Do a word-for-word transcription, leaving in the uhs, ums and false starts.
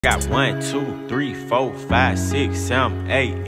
Got one, two, three, four, five, six, seven, eight.